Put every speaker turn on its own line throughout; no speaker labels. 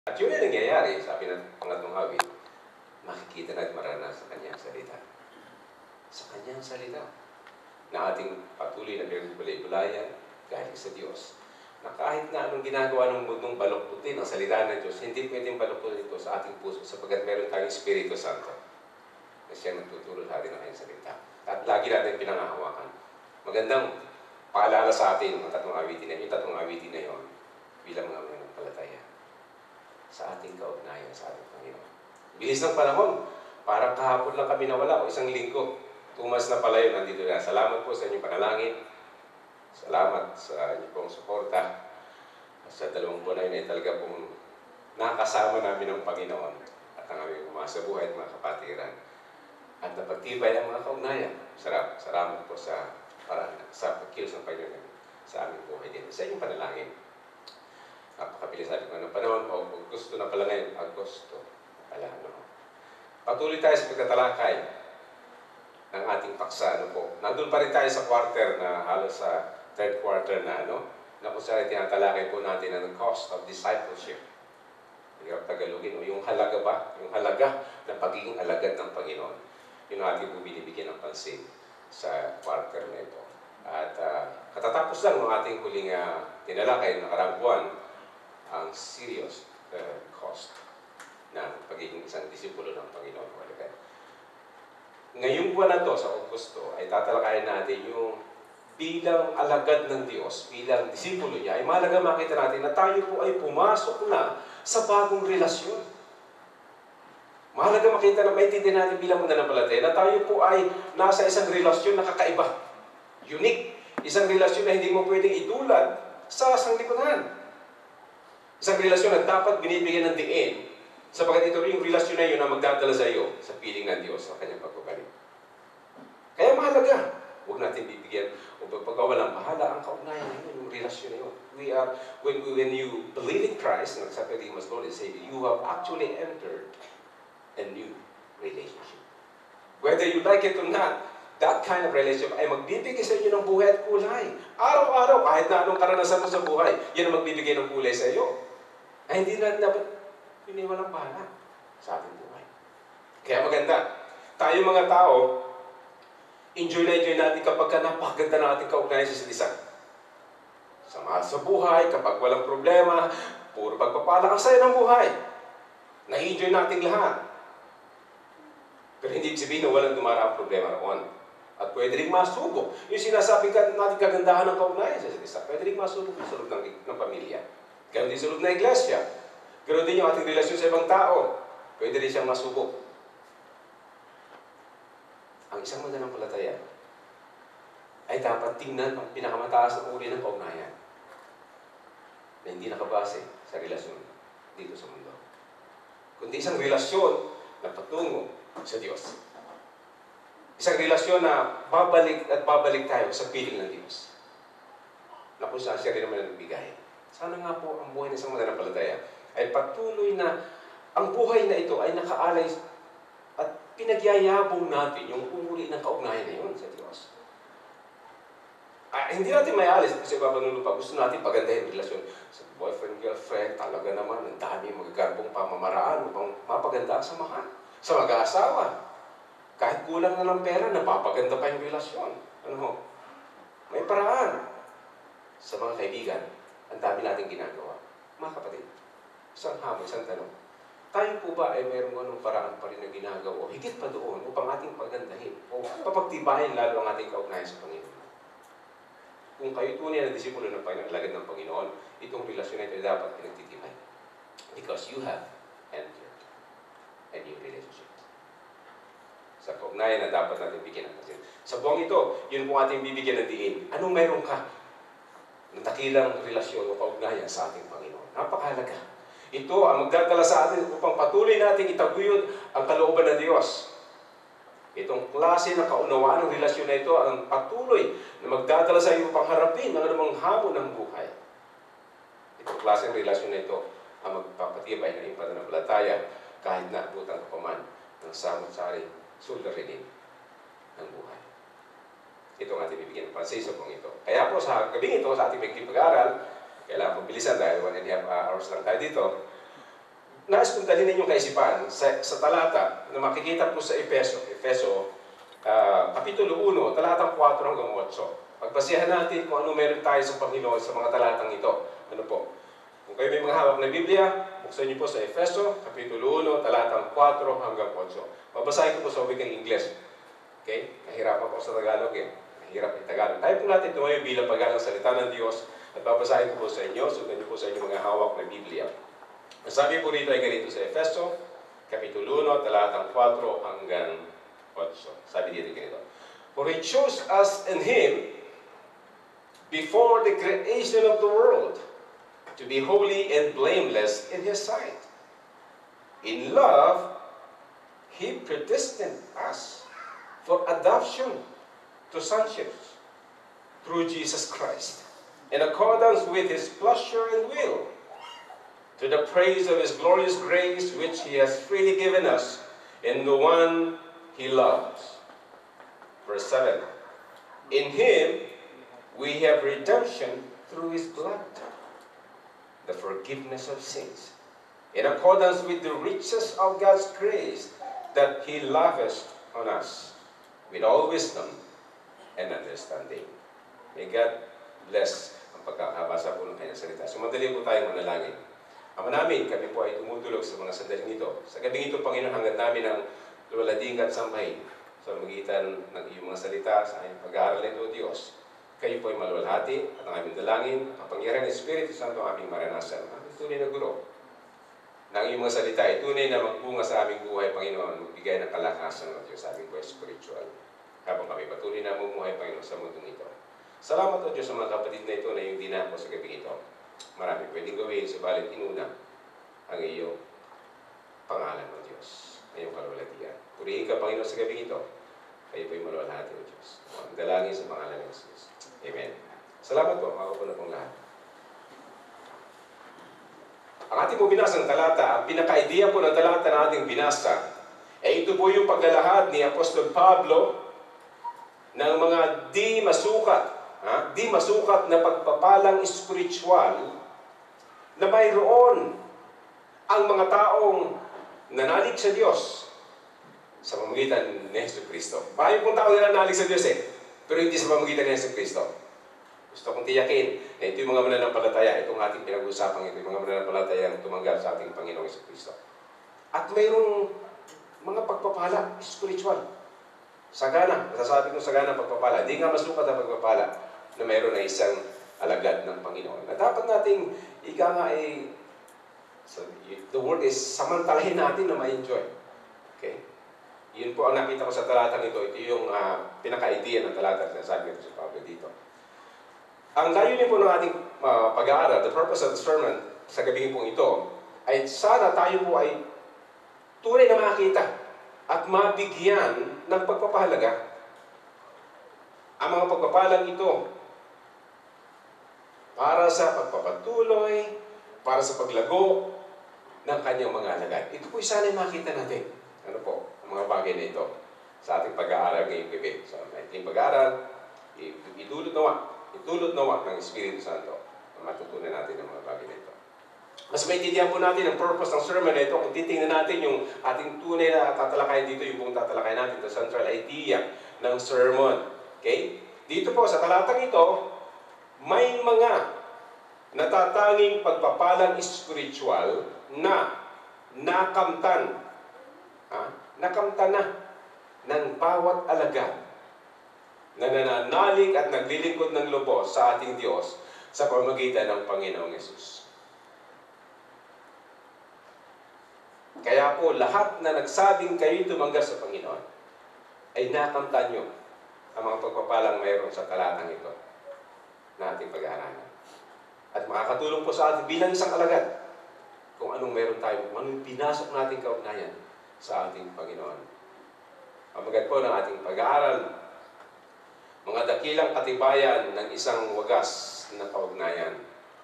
At yun yung nangyayari, sabi ng pangatlong awit, makikita natin maranasan sa kanyang salita. Sa kanyang salita, na ating patuloy na pinagbalay-bulayan galing sa Diyos. Na kahit na anong ginagawa ng mundong baluktutin ang salita ng Diyos, hindi pwedeng baluktutin ito sa ating puso sapagkat meron tayong Espiritu Santo na siya nagtuturo sa atin ng kanyang salita. At lagi natin pinangahawakan. Magandang paalala sa atin ang tatlong awitin na yun, yung tatlong awitin na yun bilang mga mananampalataya sa ating kaugnayan sa ating Panginoon. Bilis ng panahon, parang kahapon lang kami nawala o isang linggo. 2 months na pala yun, nandito na. Salamat po sa inyong panalangin. Salamat sa inyong pong suporta. Sa 2 buwan na yun ay talaga pong nakasama namin ng Panginoon at ang aming mga sa buhay at mga kapatiran. At napagtibay ang mga kaugnayan. Salamat po sa pagkilos ng Panginoon sa aming buhay din. Sa inyong panalangin. Napakabilis natin ng panahon. O gusto na pala ngayon, Agosto. Patuloy tayo sa pagtatalakay ng ating paksa. Nandun pa rin tayo sa quarter na halos sa third quarter na na kung saan tinatalakay po natin ang cost of discipleship. Yung Tagalogin, o yung halaga ba? Yung halaga ng pagiging alagad ng Panginoon. Yung ating po binibigyan ng pansin sa quarter na ito. At katatapos lang ng ating huling tinalakay na karangkuan ang serious cost ng pagiging isang disipulo ng Panginoon. Ngayong buwan na to, sa Agosto, ay tatalakayin natin yung bilang alagad ng Diyos, bilang disipulo niya, ay mahalaga makita natin na tayo po ay pumasok na sa bagong relasyon. Mahalaga makita na maintindihan natin bilang mananampalataya na tayo po ay nasa isang relasyon na kakaiba. Unique. Isang relasyon na hindi mo pwedeng itulad sa sanglibutan. Isang relasyon na dapat binibigyan ng diin sapagkat ito rin yung relasyon na yun na magdadala sa iyo sa piling ng Diyos sa kanyang pagbabalik. Kaya mahalaga, huwag natin bibigyan o pagkawalang bahala ang kaugnayan na yun, yung relasyon na yun. When you believe in Christ, nagsabi ng mas Lord and Savior, you have actually entered a new relationship. Whether you like it or not, that kind of relationship ay magbibigay sa inyo ng buhay at kulay. Araw-araw, kahit na anong karanasan mo sa buhay, yan ang magbibigay ng kulay sa iyo. Ay hindi natin dapat walang bahala sa ating buhay. Kaya maganda. Tayo mga tao, enjoy natin kapag napakaganda ng ating kaugnayan sa isa't isa. Sa buhay, kapag walang problema, puro pagpapala, ang saya ng buhay. Na-enjoy natin lahat. Pero hindi sabihin na walang dumaraang problema roon. At pwede rin masubok. Yung sinasabi natin kagandahan ng kaugnayan sa isa't isa, pwede rin masubok sa loob ng pamilya. Ganon din sa loob ng iglesia. Ganon din yung ating relasyon sa ibang tao. Pwede rin siyang masubok. Ang isang mananampalataya ay dapat tingnan ang pinakamataas na uri ng kaugnayan na hindi nakabase sa relasyon dito sa mundo. Kundi isang relasyon na patungo sa Diyos. Isang relasyon na babalik at babalik tayo sa piling ng Diyos. Na kung saan siya rin naman nagbigay. Sana nga po ang buhay ng isang mananampalataya ay patuloy na ang buhay na ito ay nakaalay at pinagyayabong natin yung uri ng kaugnayan na yun sa Diyos. Hindi natin may alis kasi babanulupa. Gusto natin pagandahin yung relasyon sa boyfriend, girlfriend, talaga naman, ang dami magagarbong pamamaraan upang mapaganda ang samahan. Sa mag-aasawa, kahit kulang na ng pera, napapaganda pa yung relasyon. May paraan. Sa mga kaibigan, ang dami natin ginagawa. Mga kapatid, isang hamon, isang tanong. Tayo po ba ay mayroong anong paraan pa rin na ginagawa o higit pa doon upang ating pagandahin o papagtibayin lalo ang ating kaugnayan sa Panginoon? Kung kayo tunay na disipulo ng Panginoon, alagad ng Panginoon, itong relasyon na ito dapat pinagtitibay. Because you have entered a new relationship. Sa kaugnayan na dapat natin bigyan ng pansin. Sa buwang ito, yun po ating bibigyan ng diin. Anong mayroon ka ng dakilang relasyon o kaugnayan sa ating Panginoon? Napakahalaga. Ito ang magdadala sa atin upang patuloy natin itaguyod ang kalooban ng Diyos. Itong klase ng kaunawaan ng relasyon na ito ang patuloy na magdadala sa iyo upang harapin ang anumang hamon ng buhay. Itong klase ng relasyon na ito ang magpapatibay ng iyong pananampalataya kahit naabutan ka pa man ng samot-saring suliranin ng buhay. Ito ang ating bibigyan ng pansin sa pong ito. Kaya po sa gabing ito, sa ating pag-aaral, kailangan pong bilisan dahil 1.5 hours lang tayo dito. nais kong dalhin ninyong kaisipan sa talata na makikita po sa Efeso, Kapitulo 1, talatang 4 hanggang 8. Pagbasihan natin kung ano meron tayo sa Panginoon sa mga talatang ito. Ano po? Kung kayo may mga hawak na Biblia, buksan niyo po sa Efeso, Kapitulo 1, talatang 4 hanggang 8. Babasahin ko po sa wikang Ingles. Okay? Nahirapan po sa Tagalog eh. Nahirap yung Tagalog. Tayo po natin tumayo bilang paggalang salita ng Diyos at babasahin ko po sa inyo. Sundan niyo po sa inyong mga hawak na Biblia. Ang sabi po rito ay ganito sa Efeso, Kapitulo 1, talatang 4 hanggang 8. Sabi dito ganito. For He chose us in Him before the creation of the world to be holy and blameless in His sight. In love, He predestined us for adoption to sonship through Jesus Christ, in accordance with His pleasure and will, to the praise of His glorious grace which He has freely given us in the one He loves. Verse 7. In Him we have redemption through His blood, the forgiveness of sins, in accordance with the riches of God's grace that He lavished on us with all wisdom and understanding. May God bless ang pagkakabasa po ng kanyang salita. Sumadali po tayong manalangin. Ama namin, kami po ay tumutulog sa mga sandaling ito. Sa gabing ito, Panginoon, hanggang namin ang luwalading at samay sa magitan ng iyong mga salita sa aming pag-aaral nito, Diyos. Kayo po ay maluwalhati at ang aming dalangin, kapangyarihan ng Espiritu Santo ang aming maranasan. Aming tunay na guro. Na ang iyong mga salita ay tunay na magbunga sa aming buhay, Panginoon, magbigay ng kalakasan ng Diyos sa aming buhay spiritual. Habang kami patuloy na mumuhay, Panginoon, sa mundong ito. Salamat o Diyos sa mga kapatid na ito na yung dinako sa gabing ito. Marami pwedeng gawin, subalit inuna ang iyong pangalan ng Diyos, ang iyong kalwalatian. Purihin ka, Panginoon, sa gabing ito. Kayo po'y maluwalhati o Diyos. Ang dalangin sa pangalan ng Jesus. Amen. Salamat po, mga kapuna pong lahat. Ang ating po binasang talata, ang pinaka-idea po ng talata na ating binasa, ay ito po yung paglalahad ni Apostol Pablo ng mga di masukat na pagpapalang espiritual na mayroon ang mga taong nanalig sa Diyos sa pamamagitan ni Jesucristo. Maraming pong tao na nanalig sa Diyos pero hindi sa pamamagitan ni Jesucristo. Gusto kong tiyakin na ito yung mga mananampalataya, itong ating pinag-usapan ito, yung mga mananampalataya na tumanggap sa ating Panginoong Jesucristo. At mayroong mga pagpapala spiritual. Sagana, masasabi kong sagana pagpapala. Hindi nga masukat ang pagpapala na mayroon na isang alagad ng Panginoon. Na dapat nating ika nga ay, the word is samantalahin natin na ma-enjoy. Okay? Yun po ang nakita ko sa talatang ito. Ito yung pinaka-idea ng talata na sabi ko sa Pablo dito. Ang layunin po ng ating pag-aaral, the purpose of the sermon sa gabing pong ito, ay sana tayo po ay tunay na makita at mabigyan ng pagpapahalaga ang mga pagpapalang ito para sa pagpapatuloy, para sa paglago ng kanyang mga alagad. Ito po sana makita natin. Ano po? Ang mga bagay na ito sa ating pag-aaral ngayong gabi. Sa ating pag-aaral, itulot nawa ng Espiritu Santo na matutunan natin ang mga bagay na ito. Mas maintindihan po natin ang purpose ng sermon na ito kung titingnan natin yung ating tunay na tatalakayan dito, yung buong tatalakayan natin, the central idea ng sermon. Okay? Dito po, sa talatang ito, may mga natatanging pagpapalang spiritual na nakamtan na ng bawat alagad na nananalig at naglilingkod ng lubos sa ating Diyos sa pamamagitan ng Panginoong Yesus. Kaya po, lahat na nagsabing kayo'y tumanggap sa Panginoon, ay nakamtan nyo ang mga pagpapalang mayroon sa talatang ito na ating pag-aaralan. At makakatulong po sa ating bilang isang alagad kung anong mayroon tayo, kung anong pinasok nating kaugnayan sa ating Panginoon. Ang magad po ng ating pag-aaral, mga dakilang katibayan ng isang wagas na kaugnayan.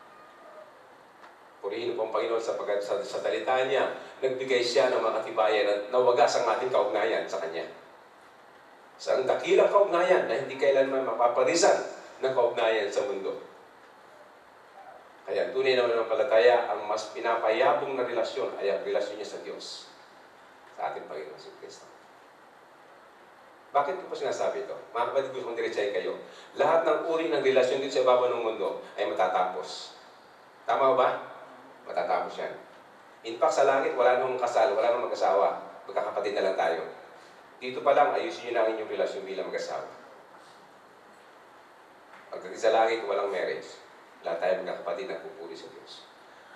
Purihin po ang Panginoon sa salita niya. Nagbigay siya ng mga katibayan at nawagas ang ating kaugnayan sa Kanya. Sa ang dakilang kaugnayan na hindi kailanman mapaparisan ng kaugnayan sa mundo. Kaya tunay na mananampalataya, ang mas pinapayabong na relasyon ay ang relasyon niya sa Diyos, sa ating Panginoon si Kristo. Bakit ko po sinasabi ito? Mga kapatid, gusto kong diretsahin kayo. Lahat ng uri ng relasyon dito sa ibabaw ng mundo ay matatapos. Tama ba? Matatapos yan. In fact, sa langit, wala nang kasal, wala nang mag-asawa. Magkakapatid na lang tayo. Dito pa lang, ayusin nyo na ang inyong relasyon bilang mag-asawa. Pagdating sa langit, walang marriage. Lahat tayo magkakapatid na pupuri sa Diyos.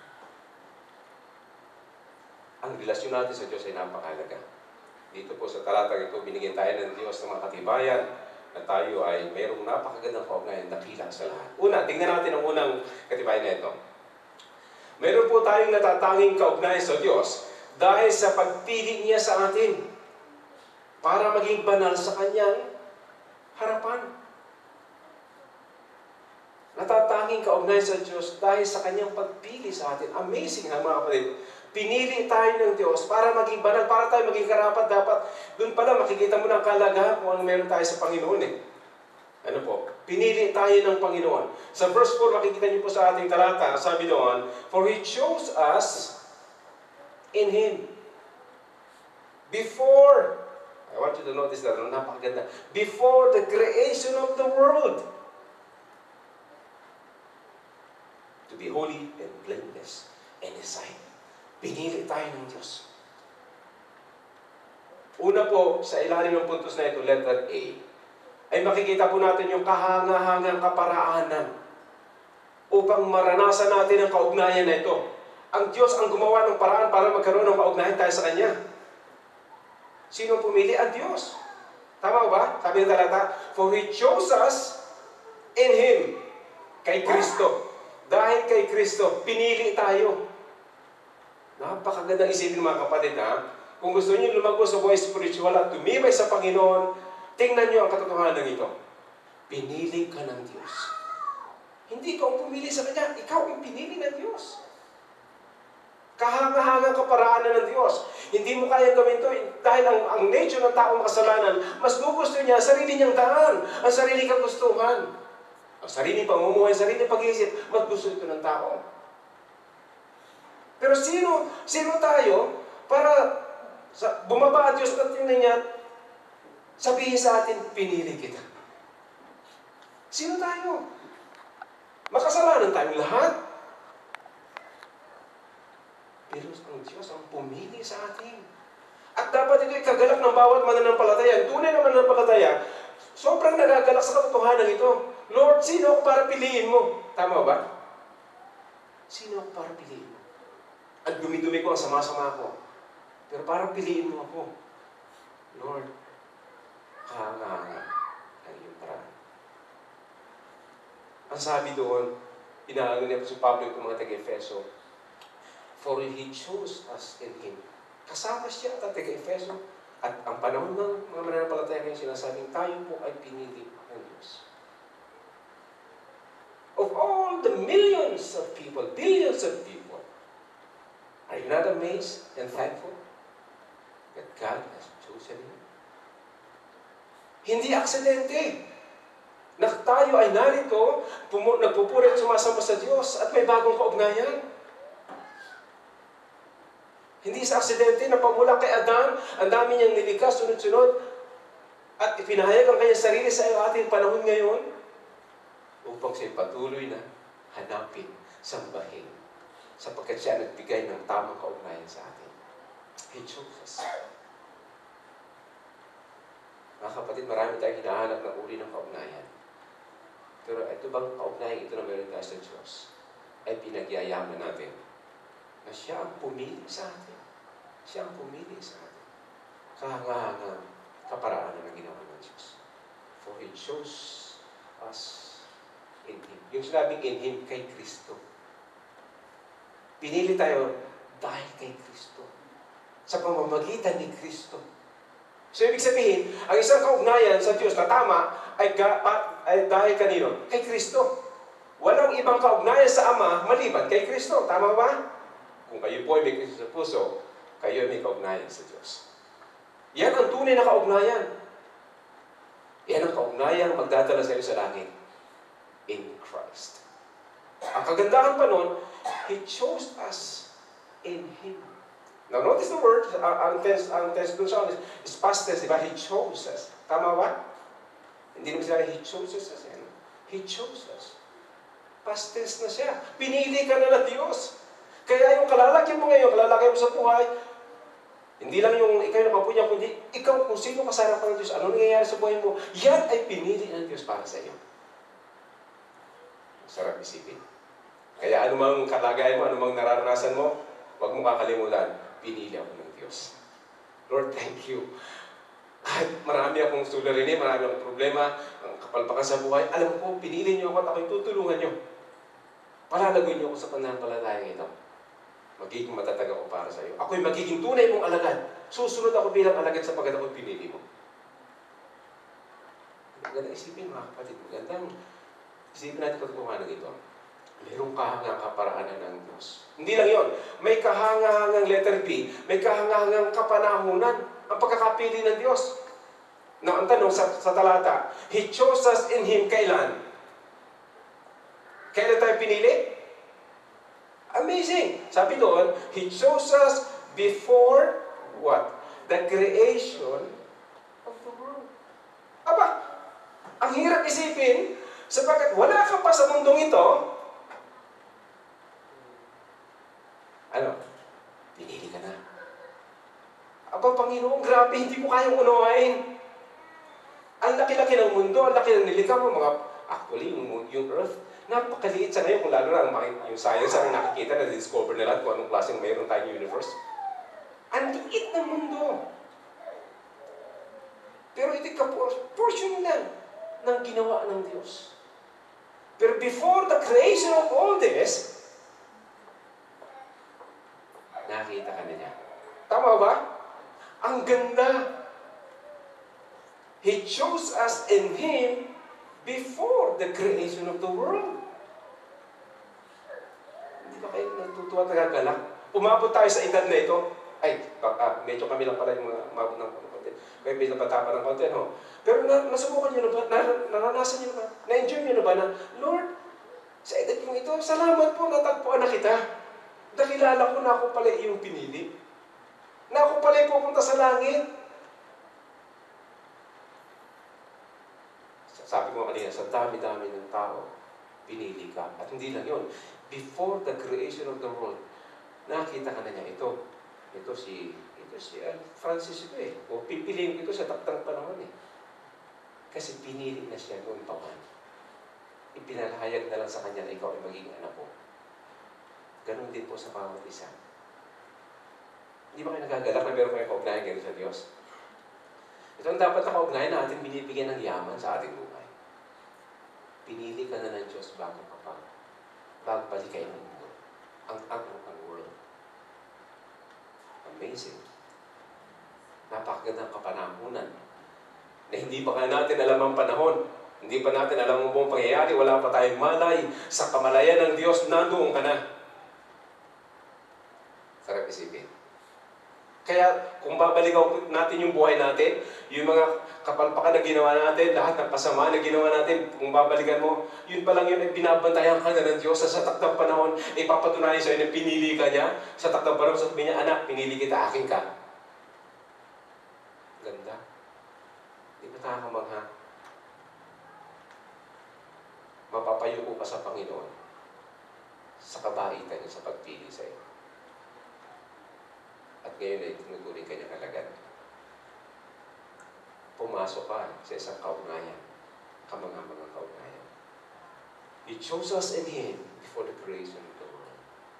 Ang relasyon natin sa Diyos ay napakahalaga. Dito po sa talatang ito, binigyan tayo ng Diyos ng mga katibayan na tayo ay mayroong napakagandang kaugnayan dakila sa lahat. Una, tingnan natin ang unang katibayan na ito. Mayroon po tayong natatanging kaugnayan sa Diyos dahil sa pagpili niya sa atin para maging banal sa Kanyang harapan. Natatanging kaugnayan sa Diyos dahil sa Kanyang pagpili sa atin. Amazing ha mga kapatid. Pinili tayo ng Diyos para maging banal, para tayo maging karapat dapat. Doon pala makikita mo ng kalagahan kung ano meron tayo sa Panginoon eh. Ano po? Pinili tayo ng Panginoon. Sa verse 4, makikita niyo po sa ating talata, sabi doon, for He chose us in Him. Before, I want you to notice that, napakaganda. Before the creation of the world. To be holy and blameless in His sight. Pinili tayo ng Diyos. Una po, sa ilalim ng puntos na ito, letter A, ay makikita po natin yung kahanga-hangang kaparaanan upang maranasan natin ang kaugnayan na ito. Ang Diyos ang gumawa ng paraan para magkaroon ng kaugnayan tayo sa Kanya. Sino pumili? Ang Diyos. Tama ba? Sabi ng talata, for He chose us in Him. Kay Kristo. Dahil kay Kristo, pinili tayo. Napakagandang isipin mga kapatid ha. Kung gusto niyo lumago sa buhay spiritual at tumibay sa Panginoon, tingnan niyo ang katotohanan ito. Pinili ka ng Diyos. Hindi ka ang pumili sa Kanya, ikaw ang pinili ng Diyos. Kahanga-hangang kaparaanan ng Diyos. Hindi mo kaya gawin ito dahil ang nature ng taong makasalanan, mas gusto niya ang sarili niyang daan, ang sarili kagustuhan. Ang sarili pamumuhay, ang sarili pag-iisip, mas gusto ito ng tao. Pero sino tayo para bumaba at Diyos na tingnan niya, sabihin sa atin, pinili kita. Sino tayo? Makasalanan tayong lahat. Pero ang Diyos ang pumili sa atin. At dapat ito ikagalak ng bawat mananampalataya. Tunay na mananampalataya, sobrang nagagalak sa katotohanan ito. Lord, sino ako para piliin mo? Tama ba? Sino ako para piliin mo? At dumi-dumi ko, ang sama-sama ko. Pero parang piliin mo ako. Lord, kahanga-hanga ang iyong paraan. Ang sabi doon, inaano niya po si Pablo itong mga taga-Efeso, for He chose us in Him. Kasama siya at taga-Efeso. At ang panahon ng mga mananampalataya ngayon, sinasabing tayo po ay pinili ng Diyos. Of all the millions of people, billions of people, are you not amazed and thankful that God has chosen you? Hindi aksidente na tayo ay narito, nagpupuri at sumasamba sa Diyos at may bagong kaugnayan. Hindi sa aksidente na pamula kay Adan, ang dami niyang nilikha, sunod-sunod, at ipinahayag ang kanyang sarili sa ating panahon ngayon upang siya'y patuloy na hanapin, sambahin, sapagkat siya nagbigay ng tamang kaugnayan sa atin. He chose us. Mga kapatid, marami tayong hinahanap ng uri ng kaugnayan. Pero ito bang kaugnayan ito na meron tayo sa Diyos ay pinagyayaman natin na siya ang pumili sa atin. Siya ang pumili sa atin. Kahanga-hangang kaparaanan ng ginawa ng Diyos. For He chose us in Him. Yung sinabing in Him, kay Kristo. Pinili tayo dahil kay Kristo. Sa pamamagitan ni Kristo. So, ibig sabihin, ang isang kaugnayan sa Diyos na tama ay dahil kanino? Kay Kristo. Walang ibang kaugnayan sa Ama maliban kay Kristo. Tama ba? Kung kayo po ay may Kristo sa puso, kayo ay may kaugnayan sa Diyos. Yan ang tunay na kaugnayan. Yan ang kaugnayan magdadala sa iyo sa langit. In Christ. Ang kagandahan pa nun, He chose us in Him. Now notice the word, ang tense dun siya is past tense, diba? He chose us. Tama ba? Hindi naman sila, He chose us. He chose us. Past tense na siya. Pinili ka na ng Diyos. Kaya yung kalalaki mo ngayon, kalalaki mo sa buhay, hindi lang yung ikaw yung nakapunya, kundi ikaw kung sino kasarap ng Diyos, ano nangyayari sa buhay mo, yan ay pinili ng Diyos para sa iyo. Sarap isipin. Kaya anumang kalagayan mo, anumang nararanasan mo, huwag mo kakalimutan, pinili ako ng Diyos. Lord, thank you. Kahit marami akong suliranin, marami akong problema, ang kapalpakan sa buhay, alam ko, pinili niyo ako at ako'y tutulungan niyo. Palalagoy niyo ako sa pananampalataya ito. Magiging matatag ako para sa iyo. Ako'y magiging tunay mong alagad. Susunod ako bilang alagad sapagkat ako'y pinili mo. Maganda isipin mga kapatid. Magandang isipin natin katotohanan ito. Mayroong kahangang kaparaanan ng Diyos. Hindi lang yon. May kahangahangang letter B. May kahangahangang kapanahunan ang pagkakapili ng Diyos. Ang tanong sa talata, He chose us in Him kailan? Kailan tayo pinili? Amazing! Sabi doon, He chose us before what? The creation of the world. Aba, ang hirap isipin, sapagkat wala ka pa sa mundong ito, pinili ka na. Aba, Panginoon, grabe, hindi ko kayang unawain. Ang laki-laki ng mundo, ang laki ng nilikha mo, actually, yung Earth, napakaliit sa ngayon, kung lalo na yung science ang nakikita na discover nila kung anong klaseng mayroon tayong universe. Ang liit ng mundo. Pero ito portion lang ng ginawa ng Diyos. Pero before the creation of all this, nakita ka na niya. Tama ba? Ang ganda. He chose us in Him before the creation of the world. Hindi ba kayo natutuwa at nagagalak? Umabot tayo sa edad na ito. Medyo kami lang pala yung mga umabot ng konti. Kaya medyo napatapa ng konti, no? Pero nasubukan nyo na ba? Naranasan nyo na ba? Na-enjoy nyo na ba na, Lord, sa edad kong ito, salamat po, natagpuan na kita. Nakilala ko na ako pala iyong pinili. Na ako pala pupunta sa langit. Sabi ko kanina, sa dami-dami ng tao, pinili ka. At hindi lang yun. Before the creation of the world, nakita ka na niya ito. Ito si Francis ito eh. O pipiliin ko ito sa taktang panahon eh. Kasi pinili na siya noon pa man. Ipinalahayag na lang sa kanya na ikaw ay magiging anak ko. Ganon din po sa bawat isa. Hindi ba kayo nagagalak na meron kayo kaugnayan ganun sa Diyos? Ito ang dapat na kaugnayan na ating binibigyan ng yaman sa ating buhay. Pinili ka na ng Diyos bago palikay ng mundo. Ang world. Amazing. Napakagandang kapanahunan na hindi pa natin alam ang panahon. Hindi pa natin alam ang buong pangyayari. Wala pa tayong malay. Sa kamalayan ng Diyos, nandoon ka na. Sarap isipin. Kaya kung babalikan natin yung buhay natin, yung mga kapalpakan na ginawa natin, lahat ng pasama na ginawa natin, kung babalikan mo, yun pa lang yun ay binabantayan ka na ng Diyos sa takdang panahon, ipapatunayan sa'yo na pinili ka niya. Sa takdang panahon, sabi niya, anak, pinili kita, akin ka. Ganda. Di ba nakakamangha? Mapapayuko ka sa Panginoon sa kabaitan niya sa pagpili sa'yo. At ngayon ay tinuturing kanyang alagad. Pumasok ka sa isang kaugnayan. Kamanga-mga kaugnayan. He chose us in Him before the creation of the world.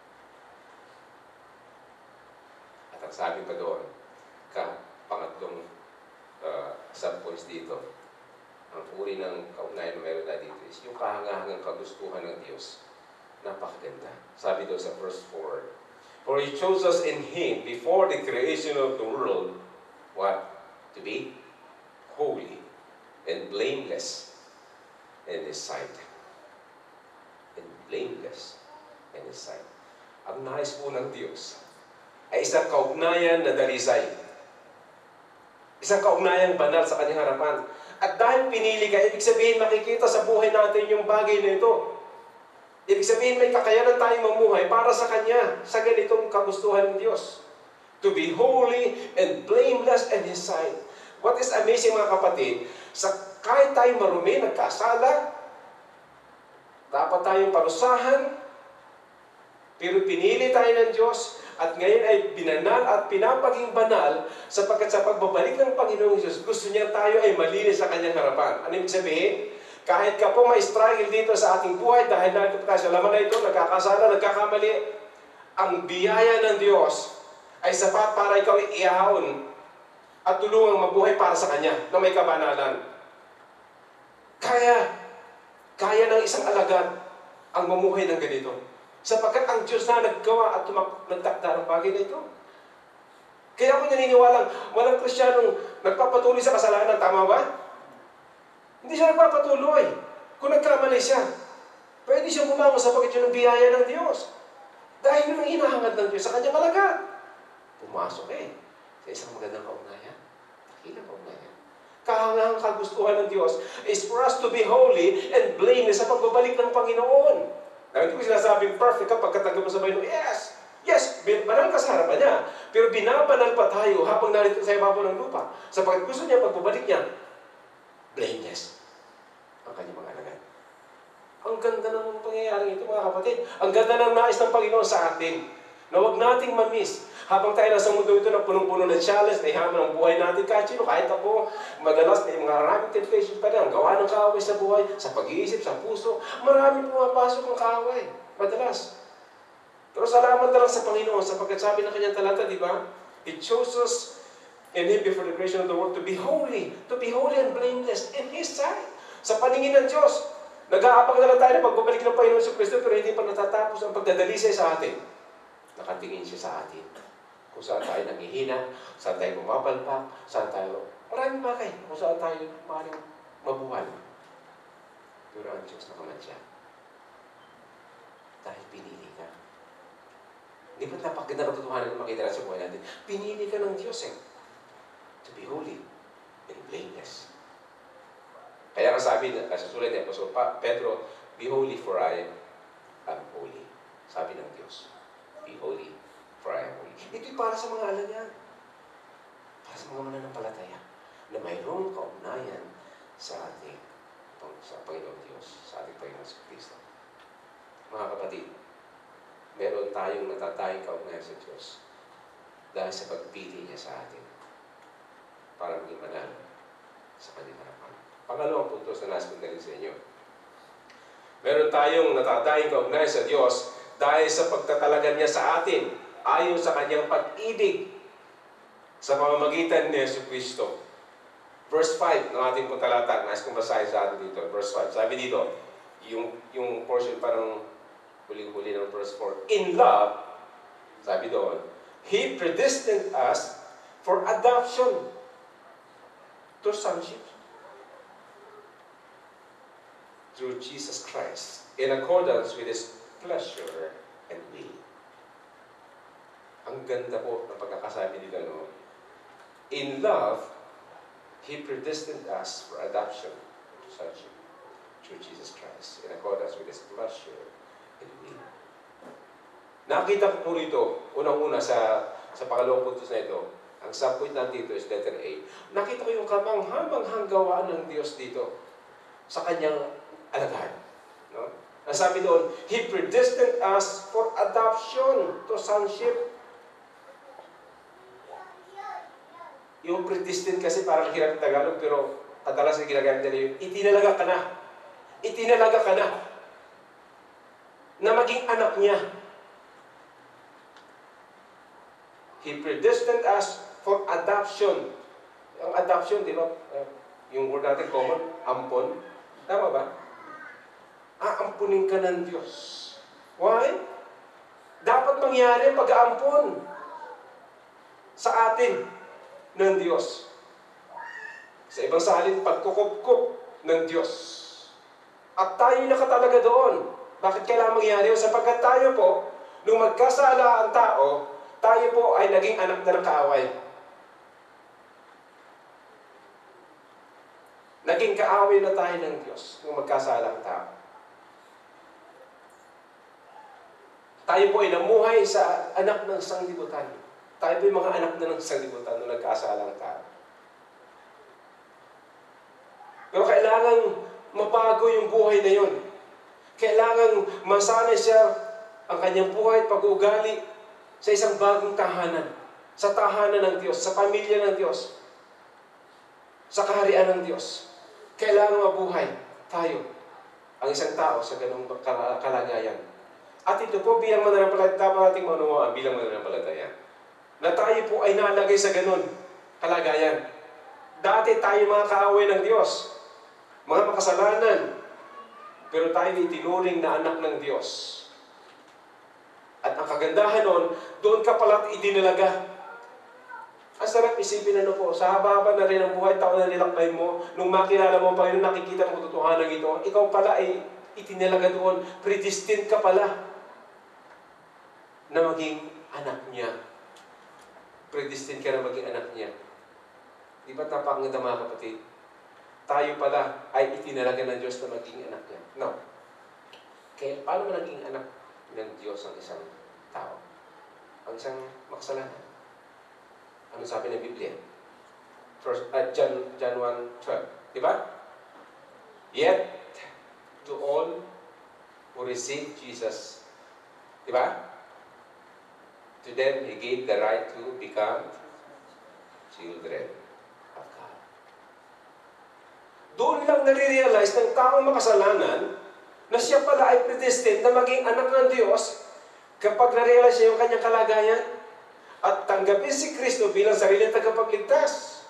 At ang sabi pa doon, pangatlong sub-points dito, ang uri ng kaugnayan na meron na dito is yung kahangahangang kagustuhan ng Diyos. Napakaganda. Sabi doon sa verse 4, for He chose us in Him before the creation of the world, what? To be holy and blameless in His sight. And blameless in His sight. Ang nais po ng Diyos ay isang kaugnayan na dalisay. Isang kaugnayang banal sa Kanyang harapan. At dahil pinili ka, ibig sabihin makikita sa buhay natin yung bagay na ito. Ibig sabihin, may kakayanan tayong mamuhay para sa Kanya, sa ganitong kagustuhan ng Diyos. To be holy and blameless in His sight. What is amazing mga kapatid, kahit tayo marumi, nagkasala, dapat tayong parusahan, pero pinili tayo ng Diyos, at ngayon ay binanal at pinapaging banal, sapagkat sa pagbabalik ng Panginoong Diyos, gusto niya tayo ay malinis sa Kanyang harapan. Ano ibig sabihin? Kahit ka po may struggle dito sa ating buhay, dahil narito tayo sa laman na ito, nagkakasala, nagkakamali, ang biyaya ng Diyos ay sapat para ikaw iahon at tulungang mabuhay para sa Kanya na may kabanalan. Kaya ng isang alagad ang mamuhay ng ganito. Sapagkat ang Diyos na naggawa at nagtakda ng bagay na ito. Kaya ako naniniwalang walang Kristiyanong nagpapatuloy sa kasalanan. Tama ba? Hindi siya nagpapatuloy. Kung nagkamali siya, pwede siyang bumangon sapagkat yun ang biyaya ng Diyos. Dahil yun ang hinahangad ng Diyos sa kanyang alagad. Pumasok sa isang magandang kaugnayan. Dakilang kaugnayan. Kahangang kagustuhan ng Diyos is for us to be holy and blameless sa pagbabalik ng Panginoon. Dahil hindi ko sinasabing perfect kapag katanggap mo sa Panginoon. Yes, banal ka sa harapan niya. Pero binabanal pa tayo habang narito sa ibabaw ng lupa. Sapagkat gusto niya pagbabalik niya, blameless ang kanyang mga alagad. Ang ganda ng pangyayari ito mga kapatid. Ang ganda ng nais ng Panginoon sa atin. Na huwag nating ma-miss. Habang tayo nasa mundo ito na punong-puno ng challenge, na ihaman ang buhay natin kahit sino, kahit ako, madalas may mga maraming temptations pa rin, ang gawa ng kaaway sa buhay, sa pag-iisip, sa puso, maraming pumapasok ang kaaway. Madalas. Pero salamat na lang sa Panginoon, sapagkat sabi ng kanyang talata, di ba? He chose us in Him before the creation of the world to be holy and blameless in His sight. Sa paningin ng Diyos, nag-aabang na lang tayo na pagbabalik ng Panginoon sa Kristo, pero hindi pa natatapos ang pagdadalisay sa atin. Nakatingin siya sa atin. Kung saan tayo nanghihina, saan tayo bumapalpak, saan tayo, maraming bagay, kung saan tayo maaaring mabuhay. Pero ang Diyos nakamantya. Dahil pinili ka. Hindi ba't napakaganda katotohanan na makita na sa buhay natin? Pinili ka ng Diyos to be holy and blameless. Kaya nga sabi, sa sulat ni Apostol Pedro, be holy for I am holy. Sabi ng Diyos, be holy for I am holy. Ito'y para sa mga alagad. Para sa mga mananampalataya na mayroong kaugnayan sa ating sa Panginoon Diyos, sa ating Panginoon sa Kristo. Mga kapatid, meron tayong natatayang kaugnayan sa Diyos dahil sa pagpili niya sa atin para maging manalo sa kanyang harapan. Pangalawang punto na nais kong dalhin sa inyo. Meron tayong natatayang kaugnayan sa Diyos dahil sa pagtatalaga niya sa atin ayon sa kanyang pag-ibig sa pamamagitan ni Jesucristo. Verse 5 ng ating talata, nais kong basahin sa atin dito. Verse 5. Sabi dito, yung portion parang huli-huli ng verse 4. In love, sabi doon, He predestined us for adoption to sonship through Jesus Christ in accordance with His pleasure and will. Ang ganda po ng pagkakasabi dito, no? In love, He predestined us for adoption to sonship through Jesus Christ in accordance with His pleasure and will. Nakita ko po rito, unang-una sa pangalawang puntos na ito, ang subpoint natin dito is letter A. Nakita ko yung kamangha-manghang gawaan ng Diyos dito sa kanyang alagad. No? Nasabi doon, He predestined us for adoption to sonship. Yung predestined kasi parang hirap ng Tagalog, pero kadalas na ginagamit nila yung itinalaga ka na. Itinalaga ka na. Na maging anak niya. He predestined us for adoption. Ang adoption, di ba? Yung word natin common, ampon. Tama ba? Aampunin ka ng Diyos. Why? Dapat mangyari ang pag-aampon sa atin ng Diyos. Sa ibang salin, pagkukupkup ng Diyos. At tayo nakatalaga doon. Bakit kailangan mangyari? Sapagkat tayo po, nung magkasala ang tao, tayo po ay naging anak na ng kaaway. Naging kaaway na tayo ng Diyos nung magkasala ang tao. Tayo po ay namuhay sa anak ng sanglibutan. Tayo po ay mga anak na ng sanglibutan nung nagkaasalang tao. Pero kailangan mabago yung buhay na yun. Kailangan masanay siya ang kanyang buhay at pag-uugali sa isang bagong tahanan. Sa tahanan ng Diyos, sa pamilya ng Diyos, sa kaharian ng Diyos. Kailangan mabuhay tayo, ang isang tao, sa ganung kalagayan. At ito po bilang mananampalataya, dapat nating maunawaan bilang mananampalataya, na tayo po ay nalagay sa ganun kalagayan. Dati tayo mga kaaway ng Diyos, mga makasalanan, pero tayo itinuring na anak ng Diyos. At ang kagandahan nun, doon ka pala idinalaga. Ang sarap isipin po, sa haba-haba na rin ang buhay, taon na nilakbay mo, nung makilala mo pa yun, nakikita mo katotohanan ito, ikaw pala ay itinalaga doon, predestined ka pala na maging anak niya. Predestined ka na maging anak niya. Di ba napakaganda mga kapatid? Tayo pala ay itinalaga ng Diyos na maging anak niya. No. Kaya paano naging anak ng Diyos ang isang tao? Ang isang makasalanan. Ano sabi ng Biblia? John 1:12. Di ba? Yet, to all who receive Jesus, di ba? To them, He gave the right to become children of God. Doon lang nare-realize ng taong makasalanan na siya pala ay predestined na maging anak ng Diyos kapag na-realize niya yung kanyang kalagayan at tanggapin si Kristo bilang sariling tagapagligtas.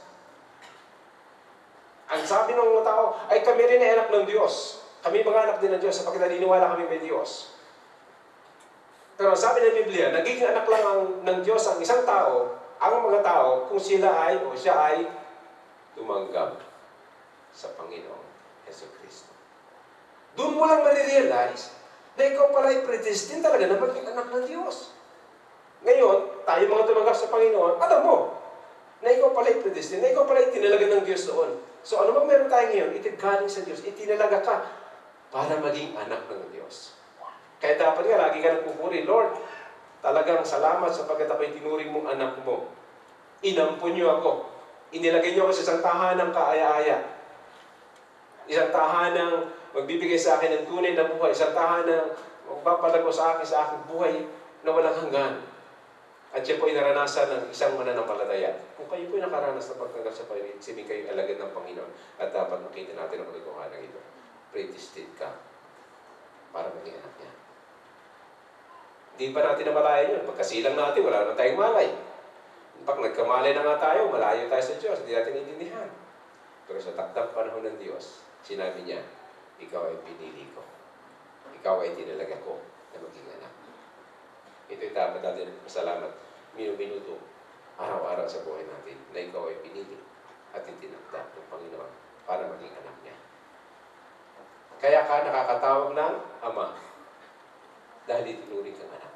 Ang sabi ng mga tao, ay kami rin ay anak ng Diyos. Kami mga anak din ng Diyos sapagkat naniniwala kami may Diyos. Pero sabi ng Biblia, nagiging anak lang ng Diyos ang isang tao, ang mga tao, kung sila ay o siya ay tumanggap sa Panginoong Jesucristo. Doon mo lang marirealize na ikaw pala ay predestined talaga na maging anak ng Diyos. Ngayon, tayo mga tumanggap sa Panginoon, alam mo na ikaw pala ay predestined, na ikaw pala ay tinalaga ng Diyos doon. So ano bang meron tayo ngayon? Galing sa Diyos. Itinalaga ka para maging anak ng Diyos. Kaya dapat nga, lagi ka nagpupuri, Lord, talagang salamat sapagkat ako'y tinuring mong anak mo. Inampun niyo ako. Inilagay niyo ako sa isang tahanang kaaya-aya. Isang tahanang magbibigay sa akin ng tunay na buhay. Isang tahanang magpapalago sa aking buhay na walang hanggan. At siya po ay naranasan ng isang mananampalataya. Kung kayo po ay nakaranas ng pagtanggap sa Panginoon, sabihin kayo alagad ng Panginoon at dapat makita natin ang katotohanan ito. Predestined ka para maging anak niya. Hindi pa natin namalayan yun. Pagkasilang natin, wala na tayong malay. Pag nagkamalay na nga tayo, malayo tayo sa Diyos, hindi natin intindihan. Pero sa takdang panahon ng Diyos, sinabi niya, ikaw ay pinili ko. Ikaw ay tinalaga ko na maging anak. Ito'y dapat natin pasalamat minuto, araw-araw sa buhay natin na ikaw ay pinili at itinakda ng Panginoon para maging anak niya. Kaya ka nakakatawag ng Ama dahil itinuring kang anak.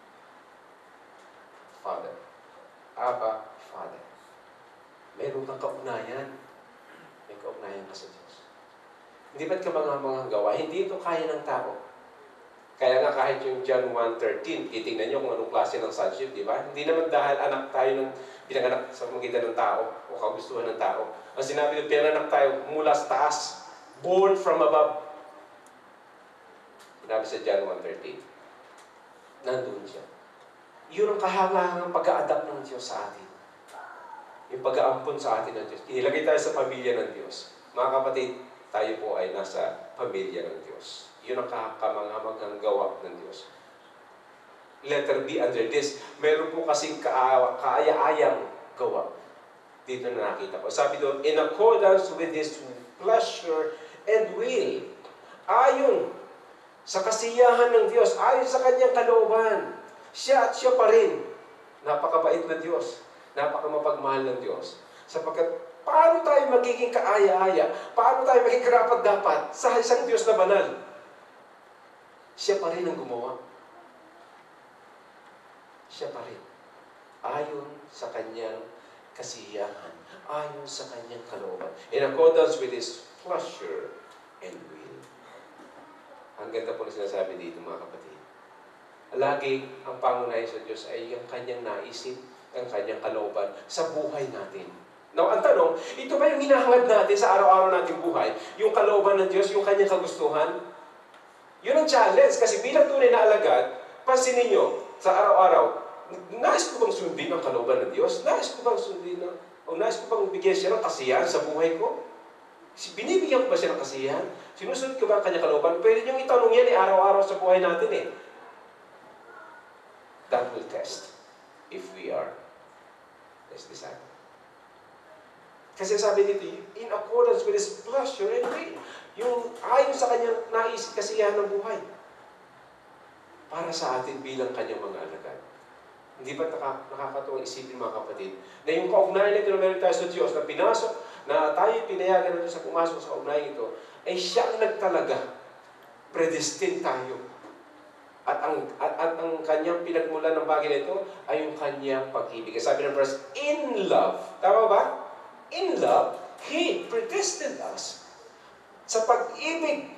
Father. Abba, Father. Meron kang kaugnayan. May kaugnayan ka sa Diyos. Hindi ba't ka mga gawa? Hindi ito kaya ng tao. Kaya nga kahit yung John 1:13, titingnan nyo kung anong klase ng sonship, di ba? Hindi naman dahil anak tayo ng pinanganak sa magitan ng tao o kagustuhan ng tao. Ang sinabi ng pinanganak tayo mula sa taas, born from above. Sinabi sa John 1:13. Nandun siya. Yun ang kahangahangang pag-a-adapt ng Diyos sa atin. Yung pag-aampon sa atin ng Diyos. Inilagay tayo sa pamilya ng Diyos. Mga kapatid, tayo po ay nasa pamilya ng Diyos. Yun ang kamanghamanghang gawa ng Diyos. Letter B under this, meron po kasing kaaya-ayang gawa. Dito na nakita ko. Sabi doon, in accordance with His pleasure and will. Ayon sa kasiyahan ng Diyos, ayon sa kanyang kalooban. Siya at siya pa rin. Napakabait ng Diyos. Napakamapagmahal ng Diyos. Sapagkat, paano tayo magiging kaaya-aya? Paano tayo magiging karapat-dapat sa isang Diyos na banal? Siya pa rin ang gumawa. Siya pa rin. Ayon sa kanyang kasiyahan. Ayon sa kanyang kalooban. In accordance with His pleasure and will. Ang ganda po na sinasabi dito, mga kapatid. Lagi ang pangunahin sa Diyos ay ang kanyang naisin, ang kanyang kalooban sa buhay natin. Now, ang tanong, ito ba yung hinahangad natin sa araw-araw nating buhay? Yung kalooban ng Diyos, yung kanyang kagustuhan? Yun ang challenge. Kasi bilang tunay na alagad, pansinin nyo, sa araw-araw, nais ko bang sundin ang kalooban ng Diyos? Nais ko bang sundin o nais ko bang bigyan siya ng kasiyahan sa buhay ko? Binibigyan ko ba siya ng kasiyahan? Sinusunod ko ba ang kanyang kalooban? Pwede niyong itanong yan araw-araw sa buhay natin eh. That will test if we are His disciple. Kasi sabi dito, in accordance with His pleasure and will. Yung ayon sa kanyang nais kasiyahan ng buhay. Para sa atin bilang kanyang mga alagad. Hindi ba nakakatuwang isipin mga kapatid, na yung kaugnayan na meron tayo sa Diyos, na pinasok, na tayo pinayagan na Diyos sa pumasok sa kaugnayan ito, ay siya ang nagtalaga. Predestined tayo. At ang kanyang pinagmulan ng bagay na ito ay yung kanyang pag-ibig. Sabi ng verse, in love. Tama ba? In love, He predestined us. Sa pag-ibig.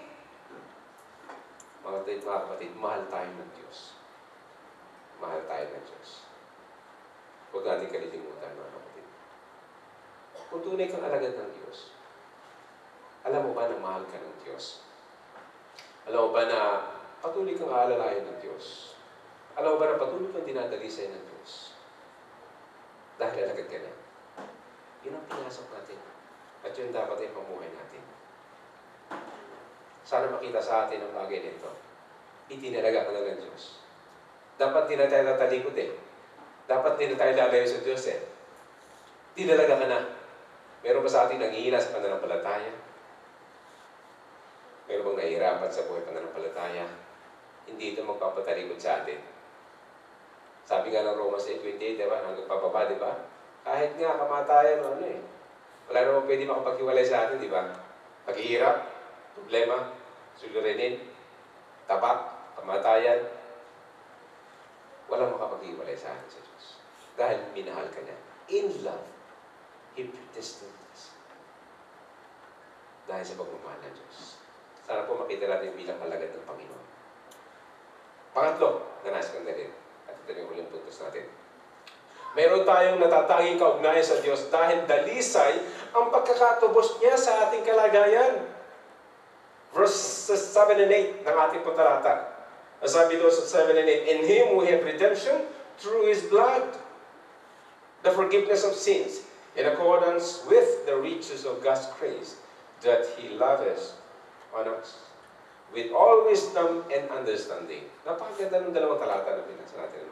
Mga kapatid, mahal tayo ng Diyos. Mahal tayo ng Diyos. Huwag natin kalilimutan, mga kapatid. Kung tunay kang alagad ng Diyos, alam mo ba na mahal ka ng Diyos? Alam mo ba na patuloy kang aalalayan ng Diyos? Alam mo ba na patuloy kang dinadalisay ng Diyos? Dahil alagad ka na. Yun ang pinasok natin. At yun dapat ay pamuhay natin. Sana makita sa atin ang bagay nito. Itinalaga ka na ng Diyos. Dapat di na tayo tatalikod eh. Dapat di na tayo lalayo sa Diyos eh. Tinalaga ka na. Meron ba sa atin nanghihina sa pananampalataya? Meron bang nahihirapan sa buhay pananampalataya? Hindi ito magpapatalikod sa atin. Sabi nga ng Romans 8:28, diba? Hanggang pababa, diba? Kahit nga kamatayan o ano eh. Wala naman pwede makapaghiwalay sa atin, diba? Paghihirap, problema, suliranin, tabak, kamatayan. Walang makapaghiwalay sa atin sa Diyos. Dahil minahal ka niya. In love, He predestined us. Dahil sa pagmamahal ng Diyos. Sana po makita natin bilang alagad ng Panginoon. Pangatlo, na nais kong dalhin. At ito yung huling puntos natin. Meron tayong natatanging kaugnayan sa Diyos dahil dalisay ang pagkakatubos niya sa ating kalagayan. Verses 7 and 8 ng ating patalata. Sabi doon sa 7 and 8, in Him we have redemption through His blood, the forgiveness of sins, in accordance with the riches of God's grace, that He lavished on us, with all wisdom and understanding. Napakaganda ng dalawang talata na binasa natin.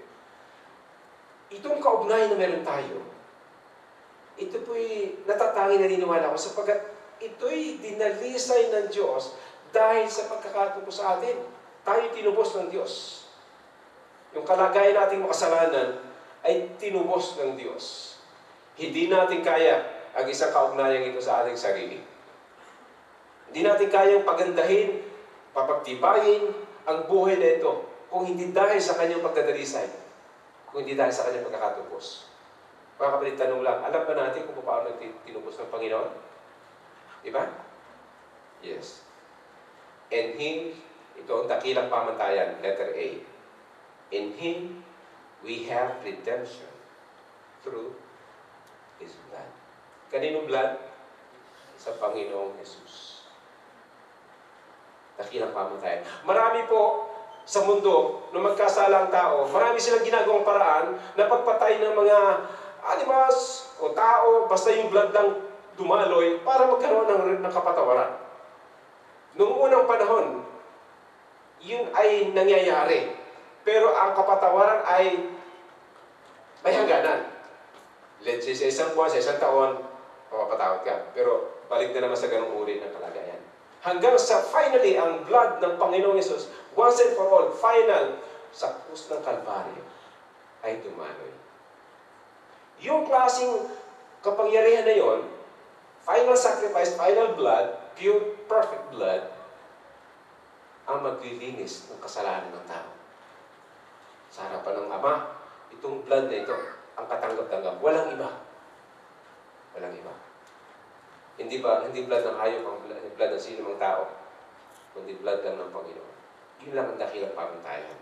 Itong kaugnayan na meron tayo, ito po'y natatangi na niniwala ko sapagkat ito'y dinalisay ng Diyos dahil sa pagkakatubos sa atin. Tayo tinubos ng Diyos. Yung kalagayan nating makasalanan ay tinubos ng Diyos. Hindi natin kaya ang isang kaugnayang ito sa ating sarili. Hindi natin kayang pagandahin, papagtibayin ang buhay na ito kung hindi dahil sa kanyang pagdadalisay, kung hindi dahil sa kanyang pagkakatubos. Mga kapatid, tanong lang, alam ba natin kung paano tinubos ng Panginoon? Diba? Yes. And Him, ito ang dakilang pamantayan, letter A. In Him, we have redemption through His blood. Kaninong blood? Sa Panginoong Jesus. Dakilang pamantayan. Marami po sa mundo, nung magkasala ang tao, marami silang ginagawang paraan na pagpatay ng mga animals o tao, basta yung blood lang dumaloy para magkaroon ng kapatawaran. Noong unang panahon, yun ay nangyayari. Pero ang kapatawaran ay may hangganan. Let's say, sa isang buwan, sa isang taon, mapapatawad ka. Pero balik na naman sa ganung uri ng kalagayan. Hanggang sa finally, ang blood ng Panginoong Yesus, once and for all, final, sa krus ng Kalbaryo, ay dumaloy. Yung klaseng kapangyarihan na yon, final sacrifice, final blood, pure, perfect blood, ang maglilinis ng kasalanan ng tao. Sa harapan ng Ama, itong blood na ito, ang katanggap-tanggap, walang iba. Walang iba. Hindi blood ng hayop, ang blood ng sino mang tao, kundi blood lang ng Panginoon. Yun lang ang dakilang pamantayan.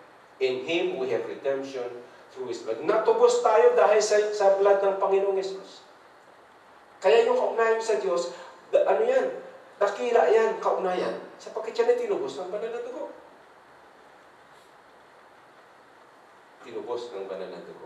In Him we have redemption through His blood. Natubos tayo dahil sa blood ng Panginoong Yesus. Kaya yung kaugnayan sa Diyos, ano yan? Dakila yan, kaugnayan. Sapagkat yan ay tinubos ng banal na dugo. Tinubos ng banal na dugo.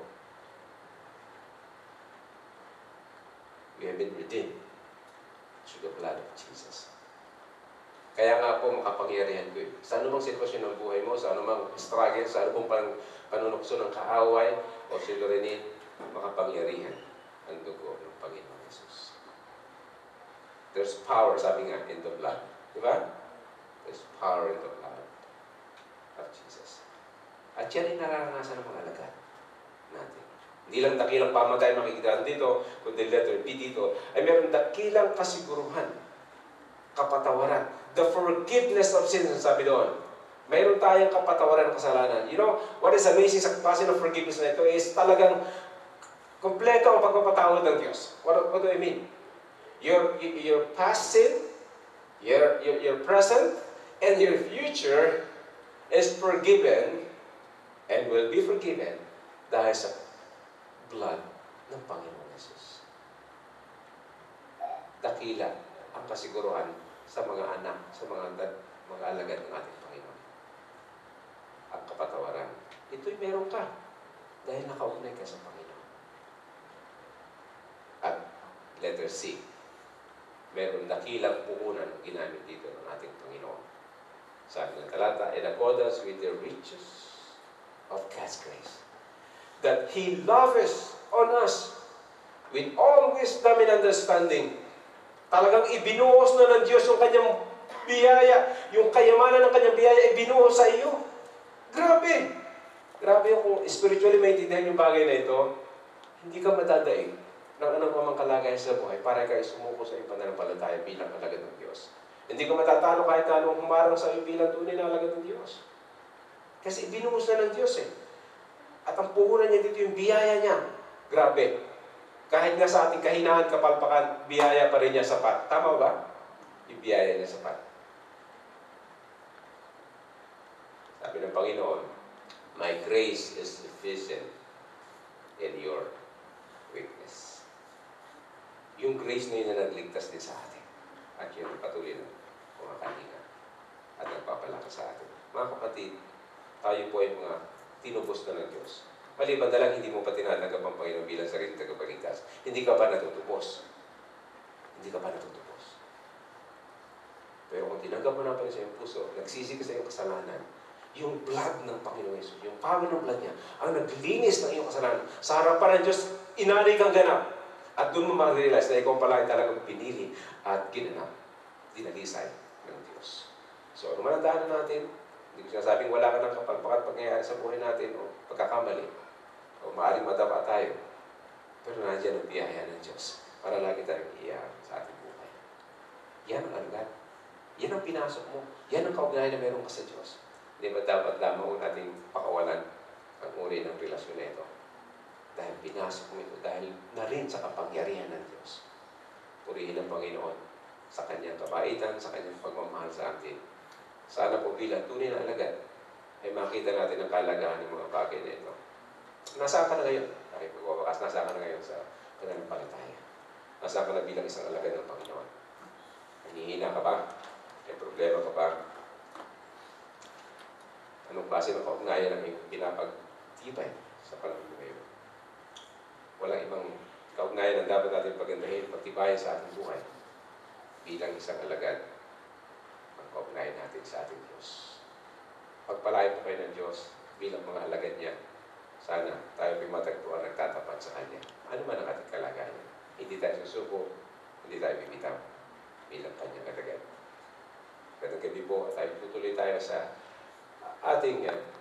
We have been redeemed through the blood of Jesus. Kaya nga po makapangyarihan ko sa anumang sitwasyon ng buhay mo, sa anumang struggle, sa anumang panunukso ng kaaway o suliranin, makapangyarihan ang dugo ng Panginoon Jesus. There's power, sabi nga, in the blood. Diba? There's power in the blood of Jesus. At yan ay nararanasan ng mga alagad natin. Hindi lang dakilang pamatay makikita dito, kundi letter B dito, ay meron dakilang kasiguruhan, kapatawaran. The forgiveness of sins, sabi doon. Mayroon tayong kapatawaran ng kasalanan. You know, what is amazing sa klase ng forgiveness na ito is talagang kompleto ang pagpapatawad ng Diyos. What do I mean? Your past sin, your present, and your future is forgiven and will be forgiven dahil sa blood ng Panginoon Jesus. Dakila ang kasiguruhan sa mga anak, sa mga alagad ng ating Panginoon. Ang kapatawaran. Ito'y meron ka dahil nakaugnay ka sa Panginoon. At letter C, meron dakilang puhunan ginamit dito ng ating Panginoon. Sabi ng talata, in accordance with the riches of God's grace, that He loves on us with all wisdom and understanding. Talagang ibinuhos na ng Diyos yung kanyang biyaya, yung kayamanan ng kanyang biyaya, ibinuhos sa iyo. Grabe! Grabe kung spiritually maintindihan yung bagay na ito, hindi ka madadaig ng anong pamang kalagayan sa buhay para kayo sumuko sa iyong pananampalataya bilang alagad ng Diyos. Hindi ka matatalo kahit anong humarang sa iyo bilang tunay na alagad ng Diyos. Kasi ibinuhos na ng Diyos eh. At ang puhunan niya dito yung biyaya niya. Grabe. Kahit nga sa ating kahinaan, kapalpakan, biyaya pa rin niya sapat. Tama ba? Yung biyaya niya sapat. Sabi ng Panginoon, my grace is sufficient in your weakness. Yung grace na yun na nagligtas din sa atin. At yun patuloy na kumakalinga at nagpapalakas sa atin. Mga kapatid, tayo po ay mga tinubos na ng Diyos. Maliban na lang, hindi mo pa tinatanggap ang Panginoon bilang sariling tagapagligtas. Hindi ka pa natutubos. Hindi ka pa natutubos. Pero kung tinanggap mo na pa sa iyong puso, nagsisi ka sa iyong kasalanan, yung blood ng Panginoon Jesus, yung power ng blood niya, ang naglinis ng iyong kasalanan, sa harapan ng Diyos, inari kang ganap. At doon mo ma-realize na ikaw pala ay talagang pinili at ginanap, dinalisay ng Diyos. So, ano man ang daanan natin, hindi ko sinasabing wala ka ng kapalpakan pangyayari sa buhay natin o pagkakamali. O maaaring madapa tayo. Pero nandiyan ang biyaya ng Diyos para lagi tayong iiyak sa ating buhay. Yan ang alagad. Yan ang pinasok mo. Yan ang kaugnayan na meron ka sa Diyos. Hindi ba dapat lamang nating pakawalan ang uri ng relasyon na ito? Dahil pinasok mo ito, dahil na rin sa kapangyarihan ng Diyos. Purihin ang Panginoon sa kanyang kabaitan, sa kanyang pagmamahal sa atin. Sana po bilang tunay na alagad ay makita natin ang kalagahan ng mga bagay na ito. Nasaan ka na ngayon? Kahit magwawakas, nasaan ka na ngayon sa pananampalataya? Nasaan ka na bilang isang alagad ng Panginoon? Nanihina ka ba? May problema ka ba? Anong klase ng kaugnayan ang iyong pinapagtibay sa panahon ngayon? Walang ibang kaugnayan ang dapat natin pagandahin, pagtibayan sa ating buhay bilang isang alagad ang kaugnayan natin sa ating Diyos. Pagpalain po kayo ng Diyos bilang mga alagad niya. Sana tayo ay matagpuan nagtatapat sa Kanya. Ano man ang ating kalagayan. Hindi tayo susuko, hindi tayo bibitaw bilang Kanyang alagad. Gandang gabi po at tayo tutuloy tayo sa ating